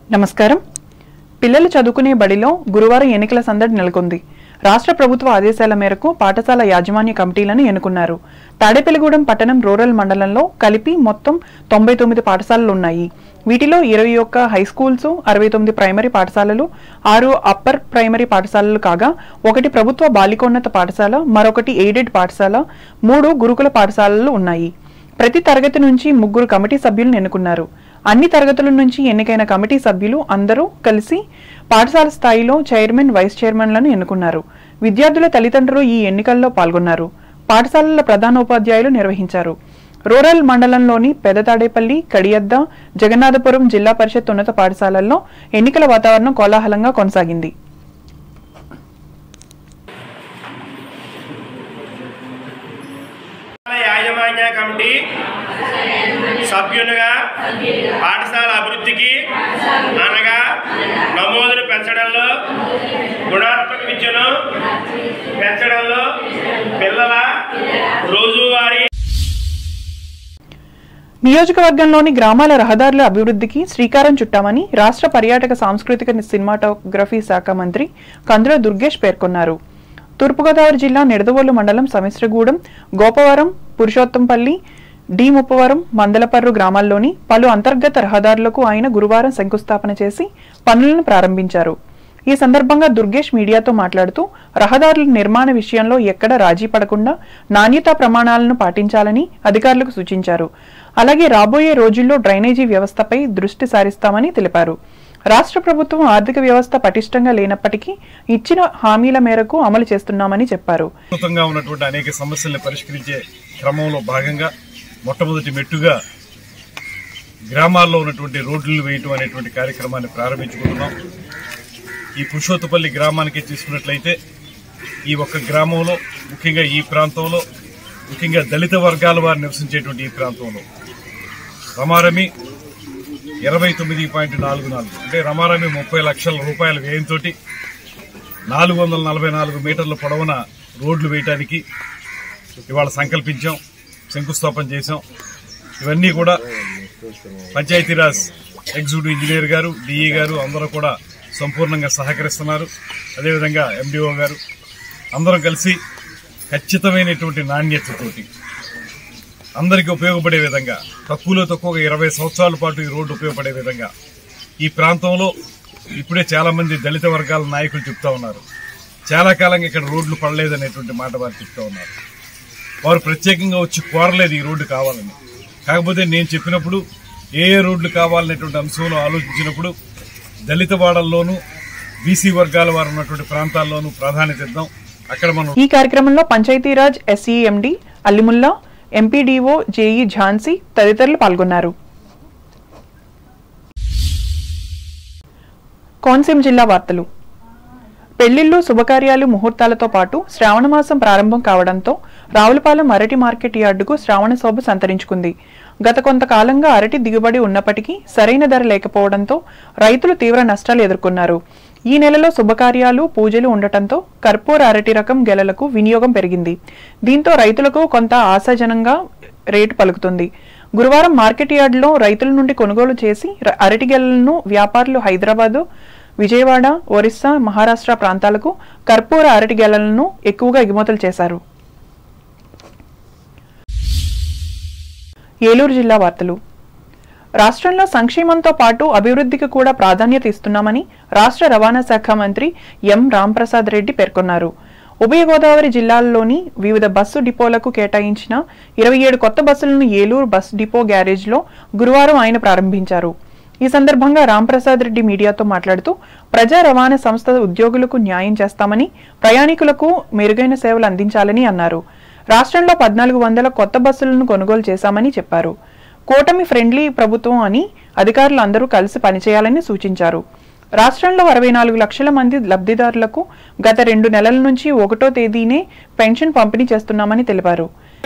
నమస్కారం. పిల్లలు చదువుకునే బడిలో గురువారం ఎన్నికల సందడి నెలకొంది. రాష్ట్ర ప్రభుత్వ ఆదేశాల మేరకు పాఠశాల యాజమాన్య కమిటీలను ఎన్నుకున్నారు. తాడేపల్లిగూడెం పట్టణం రూరల్ మండలంలో కలిపి మొత్తం 99 పాఠశాలలు ఉన్నాయి. వీటిలో 21 హై స్కూల్స్, 69 ప్రైమరీ పాఠశాలలు, 6 అప్పర్ ప్రైమరీ పాఠశాలలు కాగా ఒకటి ప్రభుత్వ బాలికోన్నత పాఠశాల, మరొకటి ఎయిడెడ్ పాఠశాల, 3 గురుకుల పాఠశాలలు ఉన్నాయి. ప్రతి తరగతి నుంచి 3 కమిటీ సభ్యులను ఎన్నుకున్నారు. అన్ని తరగతుల నుంచి ఎన్నికైన కమిటీ సభ్యులు అందరూ కలిసి పాఠశాల స్థాయిలో చైర్మన్, వైస్ చైర్మన్లను ఎన్నుకున్నారు. విద్యార్థుల తల్లిదండ్రులు ఈ ఎన్నికల్లో పాల్గొన్నారు. పాఠశాలల ప్రధానోపాధ్యాయులు నిర్వహించారు. రూరల్ మండలంలోని పెదతాడేపల్లి, కడియద్ద, జగన్నాథపురం జిల్లా పరిషత్ ఉన్నత పాఠశాలల్లో ఎన్నికల వాతావరణం కోలాహలంగా కొనసాగింది. యాజమాన్య కమిటీ సభ్యులుగా పాఠశాల అభివృద్ధికి అనగా నమోదును పెంచడంలో, గుణాత్మక విద్యను పెంచడంలో పిల్లల రోజువారీ నియోజకవర్గంలోని గ్రామాల రహదారుల అభివృద్ధికి శ్రీకారం చుట్టామని రాష్ట్ర పర్యాటక సాంస్కృతిక సినిమాటోగ్రఫీ శాఖ మంత్రి కందుల దుర్గేష్ పేర్కొన్నారు. తూర్పుగోదావరి జిల్లా నిడదవోలు మండలం సమిశ్రగూడెం, గోపవరం, పురుషోత్తంపల్లి, డి ముప్పవరం, మందలపర్రు గ్రామాల్లోని పలు అంతర్గత రహదారులకు ఆయన గురువారం శంకుస్థాపన చేసి పనులను ప్రారంభించారు. ఈ సందర్భంగా దుర్గేష్ మీడియాతో మాట్లాడుతూ రహదారుల నిర్మాణ విషయంలో ఎక్కడ రాజీ పడకుండా నాణ్యతా ప్రమాణాలను పాటించాలని అధికారులకు సూచించారు. అలాగే రాబోయే రోజుల్లో డ్రైనేజీ వ్యవస్థపై దృష్టి సారిస్తామని తెలిపారు. రాష్ట్ర ప్రభుత్వం ఆర్థిక వ్యవస్థ పటిష్టంగా లేనప్పటికీ ఇచ్చిన హామీల మేరకు అమలు చేస్తున్నామని చెప్పారు. ఉన్నటువంటి అనేక సమస్యలను పరిష్కరించే క్రమంలో భాగంగా మొట్టమొదటి మెట్టుగా గ్రామాల్లో ఉన్నటువంటి రోడ్లు వేయటం అనేటువంటి కార్యక్రమాన్ని ప్రారంభించుకుంటున్నాం. ఈ పురుషోత్తపల్లి గ్రామానికి తీసుకున్నట్లయితే ఈ ఒక్క గ్రామంలో, ముఖ్యంగా ఈ ప్రాంతంలో, ముఖ్యంగా దళిత వర్గాల వారు నివసించేటువంటి ఈ ప్రాంతంలో రమారమి 29.44 అంటే రమారమి 30 లక్షల రూపాయల వ్యయంతో 444 మీటర్ల పొడవున రోడ్లు వేయటానికి ఇవాళ సంకల్పించాం, శంకుస్థాపన చేశాం. ఇవన్నీ కూడా పంచాయతీరాజ్ ఎగ్జిక్యూటివ్ ఇంజనీర్ గారు, డిఈ గారు అందరూ కూడా సంపూర్ణంగా సహకరిస్తున్నారు. అదేవిధంగా ఎండిఓ గారు అందరం కలిసి ఖచ్చితమైనటువంటి నాణ్యతతోటి అందరికీ ఉపయోగపడే విధంగా, తక్కువలో తక్కువ 20 సంవత్సరాల పాటు ఈ రోడ్డు ఉపయోగపడే విధంగా ఈ ప్రాంతంలో ఇప్పుడే చాలా మంది దళిత వర్గాల నాయకులు చెప్తా ఉన్నారు, చాలా కాలంగా ఇక్కడ రోడ్లు పడలేదనేటువంటి మాట వారు చెప్తా ఉన్నారు. వారు ప్రత్యేకంగా వచ్చి కోరలేదు ఈ రోడ్డు కావాలని. కాకపోతే నేను చెప్పినప్పుడు ఏ రోడ్లు కావాలనేటువంటి అంశంలో ఆలోచించినప్పుడు దళిత వాడల్లోనూ బీసీ వర్గాల వారు ఉన్నటువంటి ప్రాంతాల్లోనూ ప్రాధాన్యత ఇద్దాం. అక్కడ మనం ఈ కార్యక్రమంలో పంచాయతీరాజ్ ఎస్ఈఎండి అల్లిముల్లా, ఎంపీడీఓ జేఈ ఝాన్సీ తదితరులు పాల్గొన్నారు. కోనసీమ జిల్లా వార్తలు. పెళ్లిళ్లు, శుభకార్యాలు, ముహూర్తాలతో పాటు శ్రావణమాసం ప్రారంభం కావడంతో రావులపాలెం అరటి మార్కెట్ యార్డుకు శ్రావణ శోభ సంతరించుకుంది. గత కొంతకాలంగా అరటి దిగుబడి ఉన్నప్పటికీ సరైన ధర లేకపోవడంతో రైతులు తీవ్ర నష్టాలు ఎదుర్కొన్నారు. ఈ నెలలో శుభకార్యాలు, పూజలు ఉండటంతో కర్పూర అరటి రకం గెలలకు వినియోగం పెరిగింది. దీంతో రైతులకు కొంత ఆశాజనంగా రేటు పలుకుతుంది. గురువారం మార్కెట్ యార్డులో రైతుల నుండి కొనుగోలు చేసి అరటి గెలలను వ్యాపారులు హైదరాబాదు, విజయవాడ, ఒరిస్సా, మహారాష్ట్ర ప్రాంతాలకు కర్పూర అరటి గెలలను ఎక్కువగా ఎగుమతులు చేశారు. ఏలూరు జిల్లా వార్తలు. రాష్ట్రంలో సంక్షేమంతో పాటు అభివృద్ధికి కూడా ప్రాధాన్యత ఇస్తున్నామని రాష్ట్ర రవాణా శాఖ మంత్రి ఎం రాంప్రసాద్ రెడ్డి పేర్కొన్నారు. ఉభయ గోదావరి జిల్లాల్లోని వివిధ బస్సు డిపోలకు కేటాయించిన 27 కొత్త బస్సులను ఏలూరు బస్ డిపో గ్యారేజ్లో గురువారం ఆయన ప్రారంభించారు. ఈ సందర్భంగా రాంప్రసాద్ రెడ్డి మీడియాతో మాట్లాడుతూ ప్రజా రవాణా సంస్థ ఉద్యోగులకు న్యాయం చేస్తామని, ప్రయాణికులకు మెరుగైన సేవలు అందించాలని అన్నారు. రాష్ట్రంలో 1400 కొత్త బస్సులను కొనుగోలు చేశామని చెప్పారు. కూటమి ఫ్రెండ్లీ ప్రభుత్వం అని అధికారులు అందరూ కలిసి పనిచేయాలని సూచించారు. రాష్ట్రంలో 64 లక్షల మంది లబ్ధిదారులకు గత 2 నెలల నుంచి 1వ తేదీనే పెన్షన్ పంపిణీ చేస్తున్నామని తెలిపారు.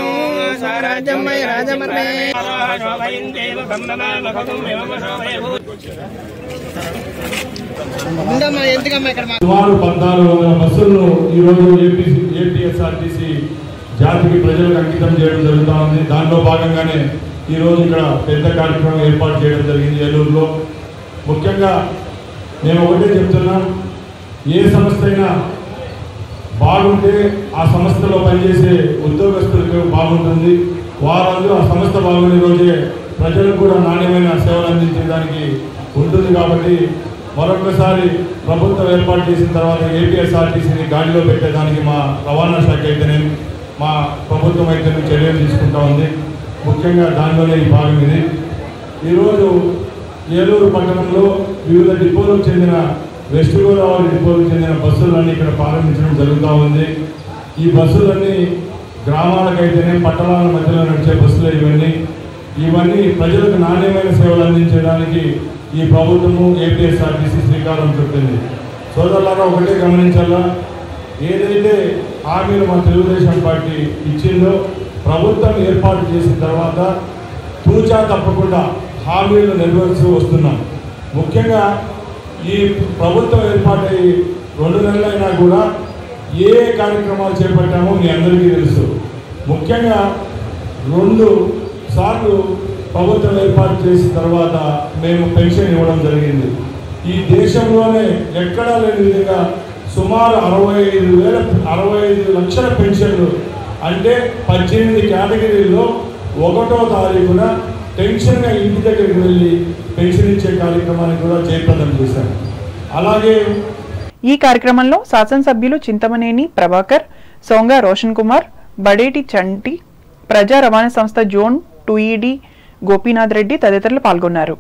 జాతికి ప్రజలకు అంకితం చేయడం జరుగుతూ ఉంది. దానిలో భాగంగానే ఈరోజు ఇక్కడ పెద్ద కార్యక్రమం ఏర్పాటు చేయడం జరిగింది ఏలూరులో. ముఖ్యంగా నేను ఒకటే చెప్తున్నా, ఏ సంస్థ అయినా బాగుంటే ఆ సంస్థలో పనిచేసే ఉద్యోగస్తులకు బాగుంటుంది. వారందరూ ఆ సంస్థ బాగుండే రోజే ప్రజలకు కూడా నాణ్యమైన సేవలు అందించడానికి ఉంటుంది. కాబట్టి మరొకసారి ప్రభుత్వం ఏర్పాటు చేసిన తర్వాత ఏపీఎస్ఆర్టీసీని గాడిలో పెట్టేదానికి మా రవాణా శాఖ అయితేనే, మా ప్రభుత్వం అయితేనే చర్యలు తీసుకుంటా ఉంది. ముఖ్యంగా దానిలోనే ఈ భాగం ఇది. ఈరోజు ఏలూరు పట్టణంలో వివిధ డిపోలకు చెందిన వెస్ట్ గోదావరి డిపోలకు చెందిన బస్సులన్నీ ఇక్కడ ప్రారంభించడం జరుగుతూ ఉంది. ఈ బస్సులన్నీ గ్రామాలకైతేనే పట్టణాల మధ్యలో నడిచే బస్సులు ఇవన్నీ ప్రజలకు నాణ్యమైన సేవలు అందించడానికి ఈ ప్రభుత్వము ఏపీఎస్ఆర్టీసీ శ్రీకారం చుట్టింది. సోదరులారా, ఒకటే గమనించాలా, ఏదైతే హామీలు మా తెలుగుదేశం పార్టీ ఇచ్చిందో ప్రభుత్వం ఏర్పాటు చేసిన తర్వాత తూచా తప్పకుండా హామీలు నెరవేర్చు వస్తున్నాం. ముఖ్యంగా ఈ ప్రభుత్వం ఏర్పాటై 2 నెలలైనా కూడా ఏ కార్యక్రమాలు చేపట్టామో మీ అందరికీ తెలుసు. ముఖ్యంగా 2 సార్లు ప్రభుత్వం ఏర్పాటు చేసిన తర్వాత మేము పెన్షన్ ఇవ్వడం జరిగింది. ఈ దేశంలోనే ఎక్కడా లేని విధంగా సుమారు 65 లక్షల పెన్షన్లు, అంటే 18 కేటగిరీల్లో 1వ తారీఖున టెన్షన్గా ఇంటి దగ్గరికి వెళ్ళి పెన్షన్ ఇచ్చే కార్యక్రమాన్ని కూడా జయప్రదం చేశారు. అలాగే ఈ కార్యక్రమంలో శాసనసభ్యులు చింతమనేని ప్రభాకర్, సోంగా రోషన్ కుమార్, బడేటి చంటి, ప్రజా రవాణా సంస్థ జోన్ 2ED గోపీనాథ్ రెడ్డి తదితరులు పాల్గొన్నారు.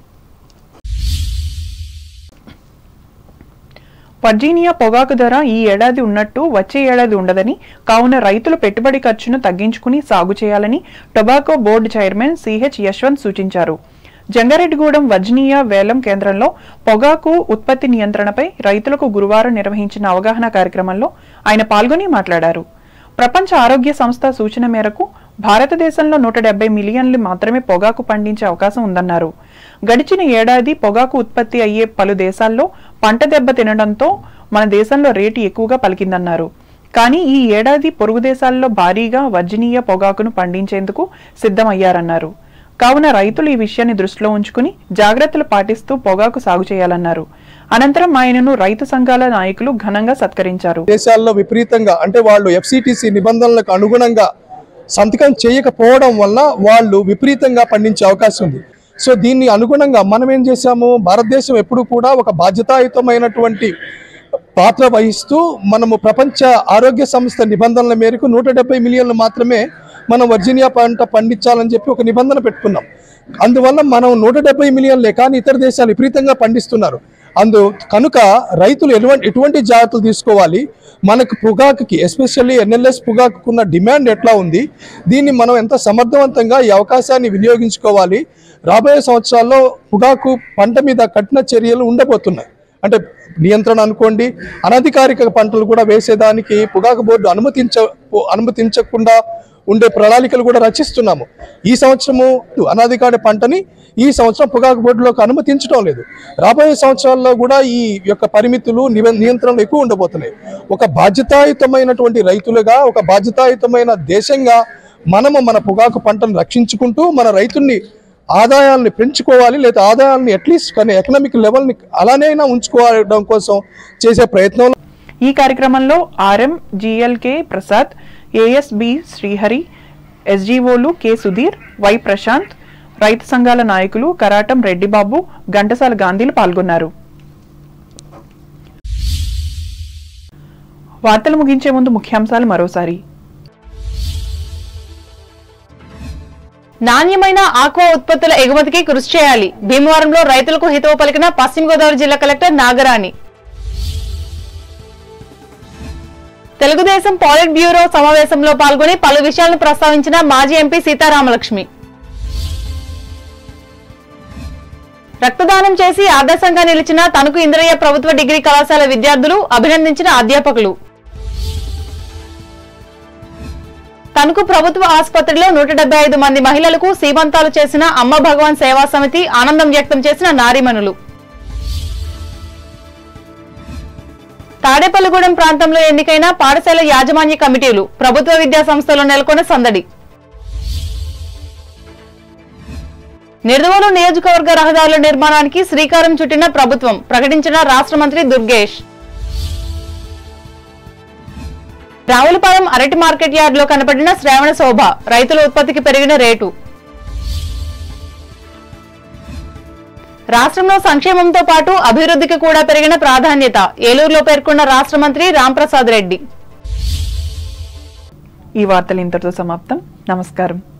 వర్జీనియా పొగాకు ధర ఈ ఏడాది ఉన్నట్టు వచ్చే ఏడాది ఉండదని, కావున రైతులు పెట్టుబడి ఖర్చును తగ్గించుకుని సాగు చేయాలని tobacco board chairman CH Yashwant సూచించారు. జంగారెడ్డిగూడెం వర్జీనియా వేలం కేంద్రంలో పొగాకు ఉత్పత్తి నియంత్రణపై రైతులకు గురువారం నిర్వహించిన అవగాహన కార్యక్రమంలో ఆయన పాల్గొని మాట్లాడారు. ప్రపంచ ఆరోగ్య సంస్థ సూచన మేరకు భారతదేశంలో 170 మిలియన్లు మాత్రమే పొగాకు పండించే అవకాశం ఉందన్నారు. గడిచిన ఏడాది పొగాకు ఉత్పత్తి అయ్యే పలు దేశాల్లో పంట దెబ్బ తినడంతో మన దేశంలో రేటు ఎక్కువగా పలికిందన్నారు. కానీ ఈ ఏడాది పొరుగు దేశాల్లో భారీగా వర్జీనియా పొగాకును పండించేందుకు సిద్ధమయ్యారన్నారు. కావున రైతులు ఈ విషయాన్ని దృష్టిలో ఉంచుకుని జాగ్రత్తలు పాటిస్తూ పొగాకు సాగు చేయాలన్నారు. అనంతరం ఆయనను రైతు సంఘాల నాయకులు ఘనంగా సత్కరించారు. దేశాల్లో విపరీతంగా అంటే వాళ్ళు ఎఫ్సిటిసి నిబంధనలకు అనుగుణంగా సంతకం చేయకపోవడం వల్ల వాళ్ళు విపరీతంగా పండించే అవకాశం ఉంది. సో దీన్ని అనుగుణంగా మనం ఏం చేశాము, భారతదేశం ఎప్పుడు కూడా ఒక బాధ్యతాయుతమైనటువంటి పాత్ర వహిస్తూ మనము ప్రపంచ ఆరోగ్య సంస్థ నిబంధనల మేరకు 170 మిలియన్లు మాత్రమే మనం వర్జీనియా పంట పండించాలని చెప్పి ఒక నిబంధన పెట్టుకున్నాం. అందువల్ల మనం 170 మిలియన్లే, కానీ ఇతర దేశాలు విపరీతంగా పండిస్తున్నారు. కనుక రైతులు ఎటువంటి జాగ్రత్తలు తీసుకోవాలి, మనకు పొగాకుకి ఎస్పెషల్లీ ఎన్ఎల్ఎస్ పొగాకున్న డిమాండ్ ఎట్లా ఉంది, దీన్ని మనం ఎంత సమర్థవంతంగా ఈ అవకాశాన్ని వినియోగించుకోవాలి. రాబోయే సంవత్సరాల్లో పొగాకు పంట మీద కఠిన చర్యలు ఉండబోతున్నాయి. అంటే నియంత్రణ అనుకోండి, అనధికారిక పంటలు కూడా వేసేదానికి పొగాకు బోర్డు అనుమతించకుండా ఉండే ప్రణాళికలు కూడా రచిస్తున్నాము. ఈ సంవత్సరము అనధికారిక పంటని ఈ సంవత్సరం పొగాకు బోర్డులోకి అనుమతించడం లేదు. రాబోయే సంవత్సరాల్లో కూడా ఈ యొక్క పరిమితులు నియంత్రణలు ఎక్కువ ఉండబోతున్నాయి. ఒక బాధ్యతాయుతమైనటువంటి రైతులుగా, ఒక బాధ్యతాయుతమైన దేశంగా మనము మన పొగాకు పంటను రక్షించుకుంటూ మన రైతుల్ని ఆదాయాన్ని పెంచుకోవాలి, లేదా ఆదాయాన్ని అట్లీస్ట్ కానీ ఎకనామిక్ లెవెల్ని అలానైనా ఉంచుకోవడం కోసం చేసే ప్రయత్నంలో ఈ కార్యక్రమంలో RM GLK Prasad, ASB Srihari, ఎస్జీఓలు కె సుధీర్, వై ప్రశాంత్, రైతు సంఘాల నాయకులు కరాటం రెడ్డిబాబు, ఘంటసాల గాంధీలు పాల్గొన్నారు. వార్తలు ముగించే ముందు ముఖ్యాంశాలు మరోసారి. నాణ్యమైన ఆక్వా ఉత్పత్తుల ఎగుమతికి కృషి చేయాలి. భీమవరంలో రైతులకు హితవు పలికిన పశ్చిమ గోదావరి జిల్లా collector Nagarani. Telugudesam politburo సమావేశంలో పాల్గొని పలు విషయాలను ప్రస్తావించిన మాజీ ఎంపీ సీతారామలక్ష్మి. రక్తదానం చేసి ఆదర్శంగా నిలిచిన తణుకు ఇంద్రయ్య ప్రభుత్వ డిగ్రీ కళాశాల విద్యార్థులు అభినందించిన అధ్యాపకులు. తణుకు ప్రభుత్వ ఆసుపత్రిలో 175 మంది మహిళలకు సీమంతాలు చేసిన అమ్మ భగవాన్ సేవా సమితి ఆనందం వ్యక్తం చేసిన నారీమణులు. తాడేపల్లిగూడెం ప్రాంతంలో ఎన్నికైన పాఠశాల యాజమాన్య కమిటీలు, ప్రభుత్వ విద్యా సంస్థలో నెలకొన్న సందడి. నిర్దవోలు నియోజకవర్గ రహదారుల నిర్మాణానికి శ్రీకారం చుట్టిన ప్రభుత్వం, ప్రకటించిన రాష్ట్ర మంత్రి దుర్గేష్. రావులపాలెం అరటి మార్కెట్ యార్డ్ లో కనపడిన శ్రావణ శోభ, రైతుల ఉత్పత్తికి పెరిగిన రేటు. రాష్ట్రంలో సంక్షేమంతో పాటు అభివృద్ధికి కూడా పెరిగిన ప్రాధాన్యత, ఏలూరులో పేర్కొన్న రాష్ట్ర మంత్రి రాంప్రసాద్ రెడ్డి. ఈ వార్తలు ఇంతటితో సమాప్తం. నమస్కారం.